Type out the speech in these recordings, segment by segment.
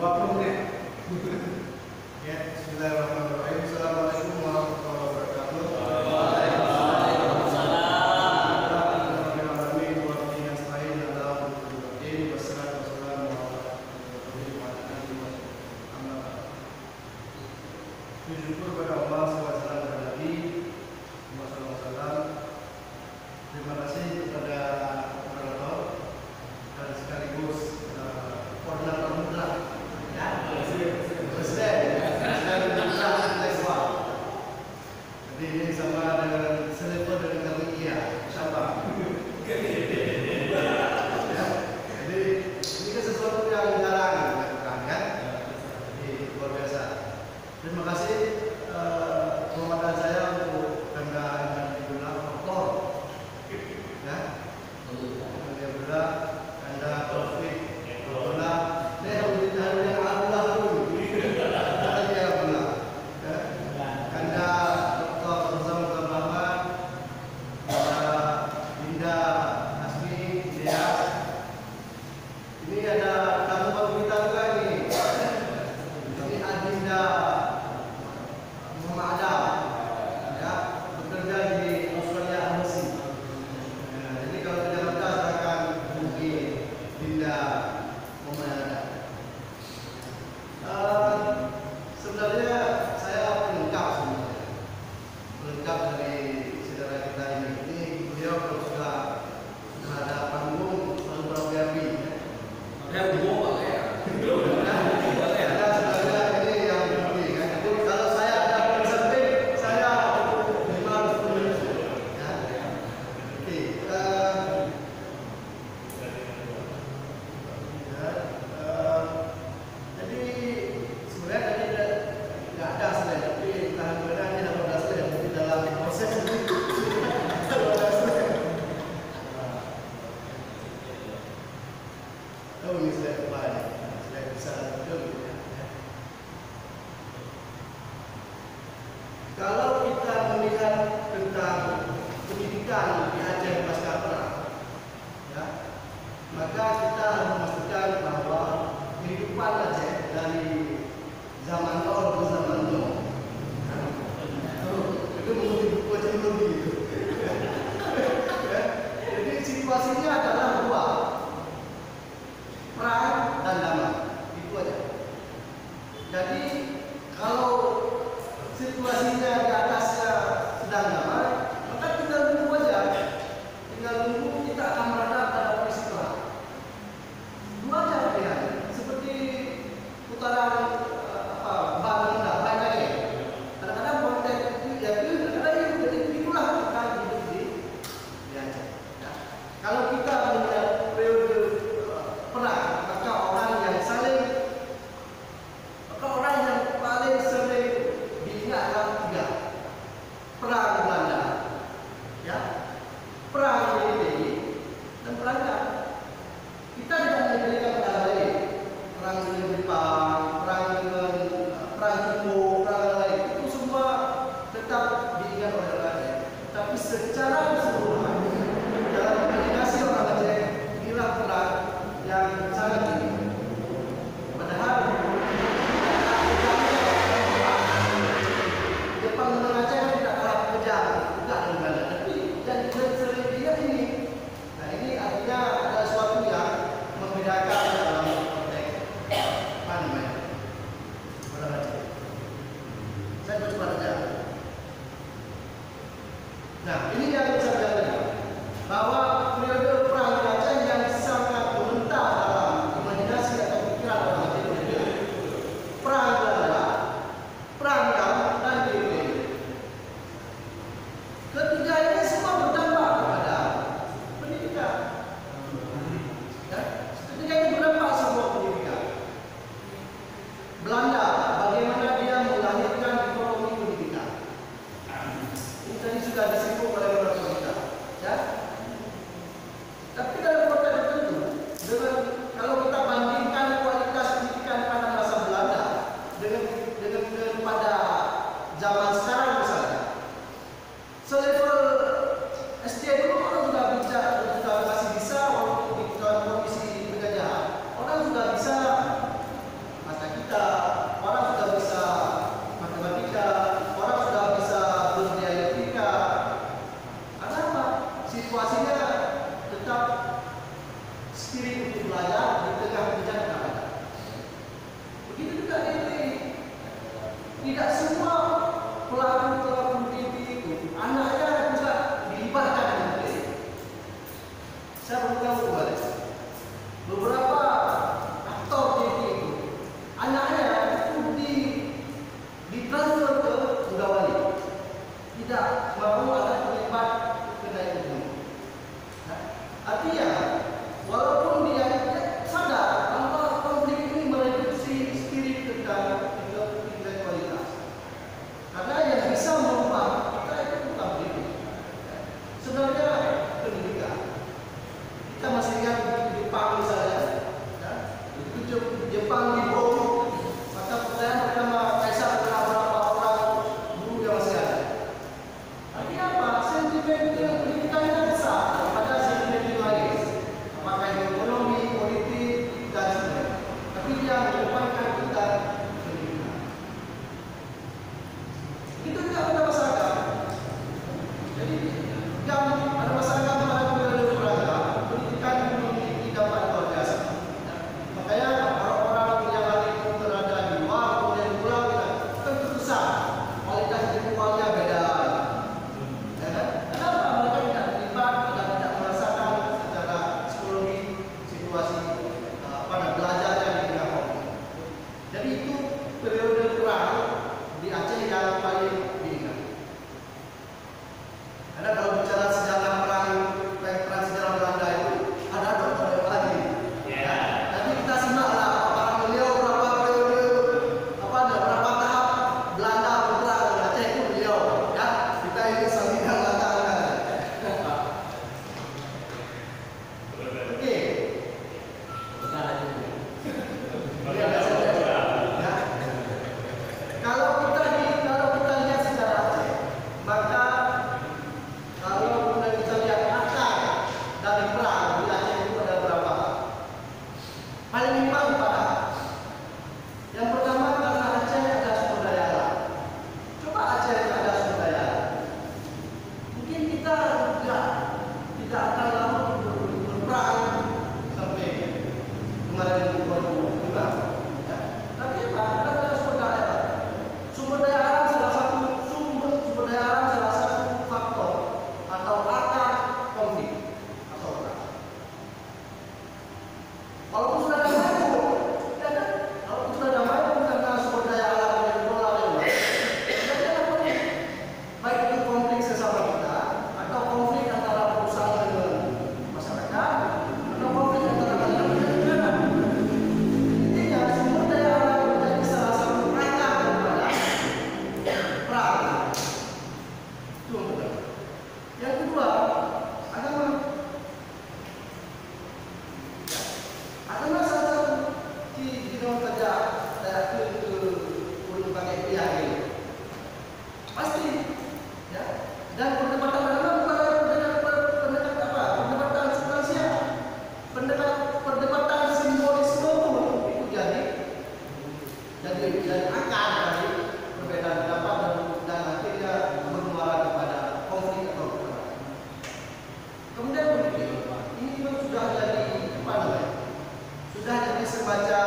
20 menit. Ya, bismillahirrahmanirrahim. Assalamualaikum warahmatullahi wabarakatuh. Bersyukur kepada Allah SWT dan Nabi Muhammad SAW. Terima kasih kepada moderator dan sekaligus koordinator mutlak, ya, presiden intelektual. Jadi ini sama dengan selevel dengan kami siapa? Ya, jadi ini kan sesuatu yang jarang dilakukan, kan? Jadi luar biasa. Terima kasih kehormatan saya untuk Pemda Alhamdulillah Doktor, ya, Alhamdulillah Anda Taufik, Alhamdulillah, Alhamdulillah dulu, Alhamdulillah, Anda Doktor Bersama Muhammad, Anda Linda Asmi, Dias, ini ada tamu baru kita juga ini, ini Adinda Adam, ya, bekerja di Australia Mesir. Jadi kalau di Jakarta silakan hubungi Dinda Muhammad. Sebenarnya saya pelengkap dari saudara kita ini. Beliau kalau sudah ada panggung selalu berapi-api. Ada hubung ya. Kalau kita melihat tentang pendidikan di Aceh pasca perang, ya, maka kita harus memastikan bahwa kehidupan Aceh dari zaman awal ke zaman now, itu menjadi teknologi itu. Jadi situasinya adalah dua, perang dan damai, itu aja. Jadi kalau situasinya di atasnya sedang damai, maka tinggal tunggu aja. Tinggal tunggu kita akan berada pada posisi perang. Dua aja pilihan. Seperti putaran bahan rendah, bahan air. Kadang-kadang konten itu ya kadang-kadang jadi itulah kita hidup di Aceh. Ya. Kalau kita situasi belajarnya di tengah konflik. Jadi itu periode perang di Aceh yang paling diingat. Karena kalau bicara sejarah perang sejarah Belanda itu ada dokter lagi. Nanti kita simaklah para beliau berapa periode berapa tahap Belanda berperang dengan Aceh itu beliau ya. Kita ini sampingan langkah-langkah. Oke. Kalau kita lihat sejarah Aceh, maka kalau kita lihat akar dari perang di Aceh itu ada berapa? Paling 5 pada. Yang pertama karena Aceh ada sumber daya alam. Coba Aceh ada sumber daya alam. Mungkin kita tidak akan lama berperang sampai kemarin 2005. Ya. Tapi ada sumber daya alam. Sumber daya alam salah satu faktor atau akar konflik atau perang. Walaupun sudah damai, ya kan? Walaupun sudah damai, karena sumber daya alam yang dikelola oleh tidak ada konflik. Baik itu konflik sesama kita, atau konflik antara perusahaan dengan masyarakat, atau konflik antara negara dengan negara. Intinya sumber daya alam menjadi salah satu akar daripada perang. Itu yang pertama. Yang kedua, agama. Agama salah satu di dalam kerja saya itu pakai pihak ini. Pasti, ya. Dan perdebatan agama bukan perdebatan substansial, perdebatan simbolisme pun itu jadi akar dari perbedaan pendapat dan akhirnya bermuara kepada konflik atau perang. Kemudian politik ini memang sudah jadi sudah jadi semacam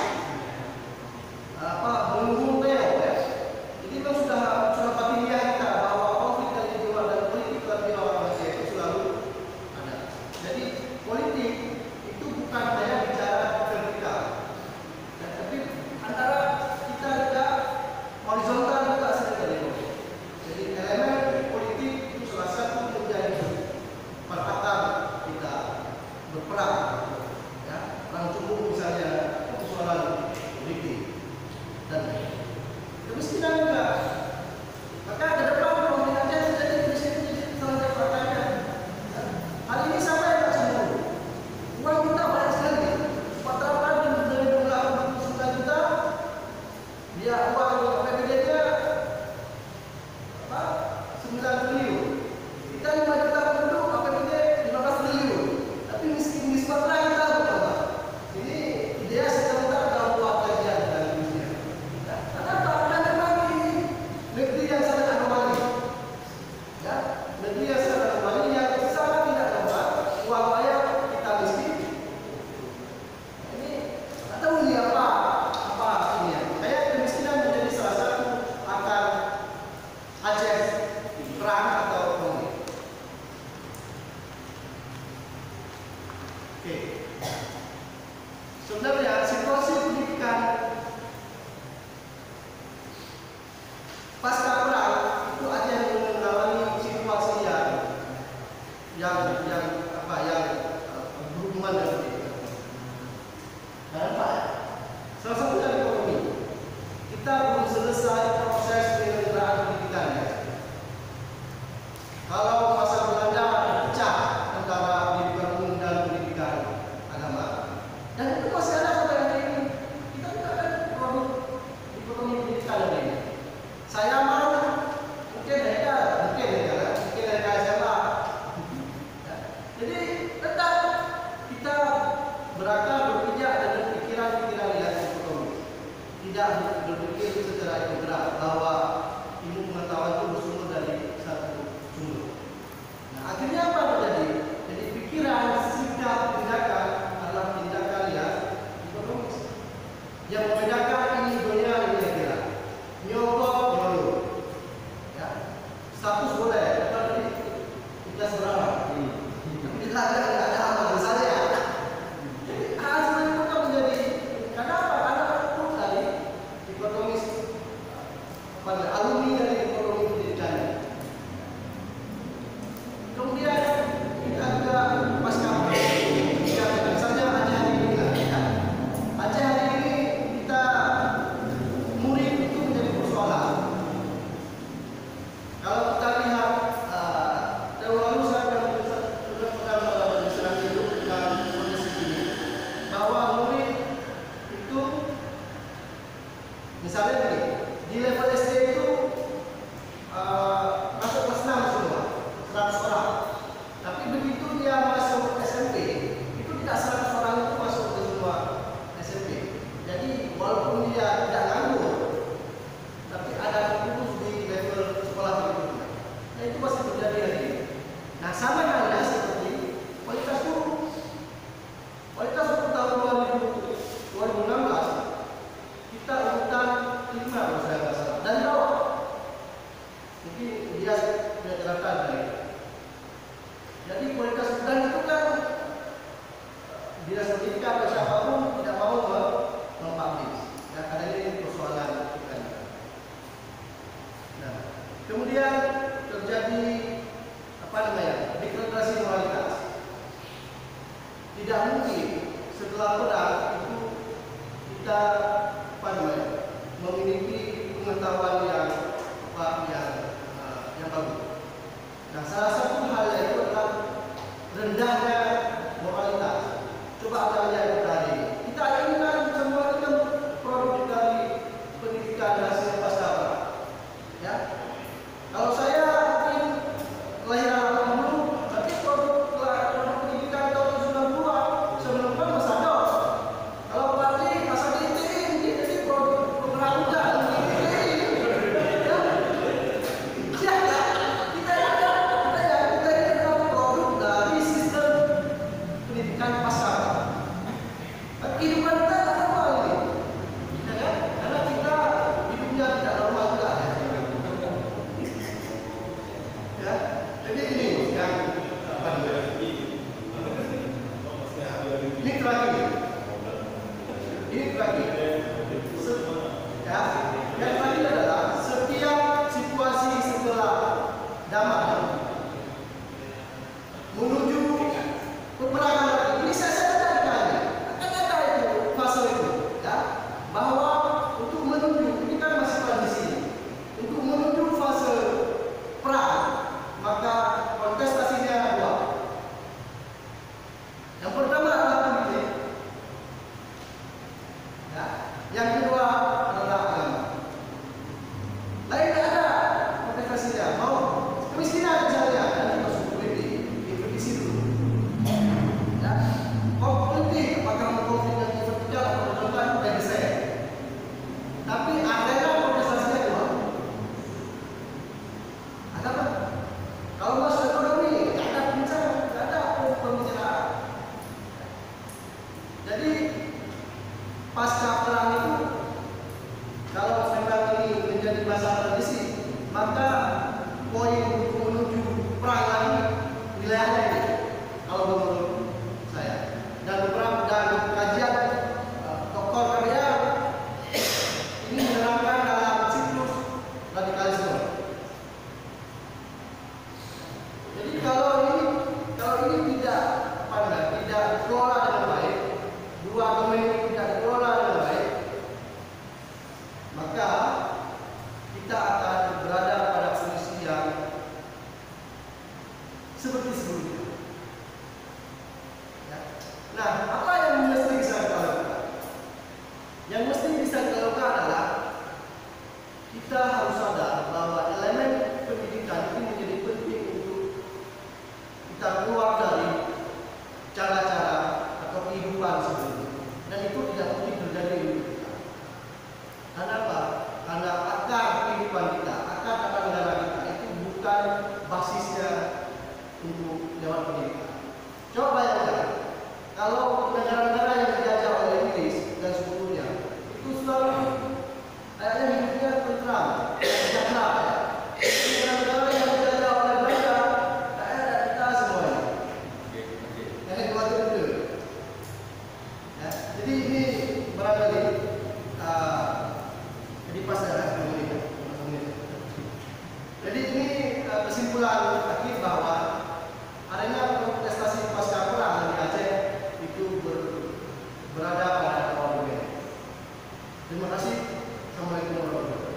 menunggu beliau ya. Jadi memang sudah pilihan kita bahwa konflik dari jiwa dan politik dari orang Aceh itu selalu ada. Jadi politik itu bukan hanya bicara vertikal, ya, tapi antara kita juga horizontal juga sebenarnya. Jadi elemen politik itu salah satu menjadi peralatan kita berperang, ya, perang cumbu misalnya, persoalan politik dan kemiskinan juga. Maka ke depan konflik Aceh jadi di sini salah pertanyaan. Hal ini siapa yang tak sembuh? Uang kita banyak sekali. 400 dari jumlah 9 juta, dia uang APBD-nya 9 triliun. Kita 5 juta penduduk, APBD 15 triliun. Tapi miskin perang kita berapa? Ini dia sedang dalam buat kajian dan dunia. Karena ada memang ini negeri yang sangat anomali, ya, negeri yang sangat anomali yang sangat tidak dapat uang bayar kita miskin. Ini atau ini apa ini ya? Kayak kemiskinan menjadi salah satu akar Aceh perang atau konflik. Oke. Sebenarnya situasi pendidikan pasca perang itu ada yang mengalami situasi yang berhubungan dengan pendidikan. Kenapa? Salah satu dari ekonomi. Kita belum selesai proses penyelenggaraan pendidikan. Kalau masa Belanda pecah antara pendidikan umum dan pendidikan agama, dan itu masih ada sampai hari ini. Kita tidak ada produk ekonomi pendidikan yang ini. Saya mau mungkin mereka SMA. Ya. Jadi tetap kita berakal berpijak dengan pikiran-pikiran yang ekonomi. Tidak berpikir secara integral bahwa ilmu pengetahuan itu bersumber dari satu sumber. Nah, akhirnya apa terjadi? Jadi pikiran, sikap, tindakan adalah tindakan yang ekonomis. Yang membedakan ini dunia ini kira. Nyogok dulu. Ya. Status boleh, tapi kita seberapa? Kita ada amal misalnya. kita sebut tahun 2016 kita urutan 5 kalau saya nggak salah dari bawah. Mungkin dia sudah terangkan dari. Jadi kualitas udara itu kan dinas pendidikan atau siapapun tidak mau mempublish. Ya, karena ini persoalan kan. Nah, kemudian terjadi apa namanya degradasi moralitas. Tidak mungkin setelah perang itu kita apa namanya memiliki pengetahuan yang bagus. Nah, salah satu hal itu adalah rendahnya moralitas. Coba anda lihat tadi. Kita ini kan semua itu kan produk dari pendidikan hasil pasca perang. Ya, kalau saya mungkin kelahiran 80, tapi produk pendidikan tahun 90-an, 90-an masih ada. Kalau berarti masa ini jadi produk pemeramukan. Terima kasih. Assalamualaikum warahmatullahi wabarakatuh.